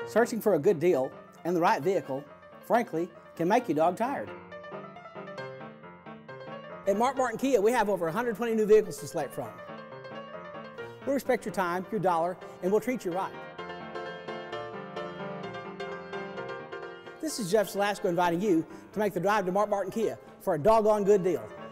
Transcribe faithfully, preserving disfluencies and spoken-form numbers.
Searching for a good deal and the right vehicle, frankly, can make you dog tired. At Mark Martin Kia, we have over one hundred twenty new vehicles to select from. We'll respect your time, your dollar, and we'll treat you right. This is Jeff Salasco inviting you to make the drive to Mark Martin Kia for a doggone good deal.